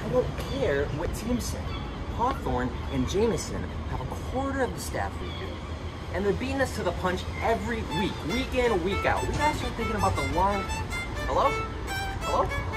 don't care what team say. Hawthorne and Jameson have a quarter of the staff we do. And they're beating us to the punch every week in, week out. We gotta start thinking about the long... Hello? Hello?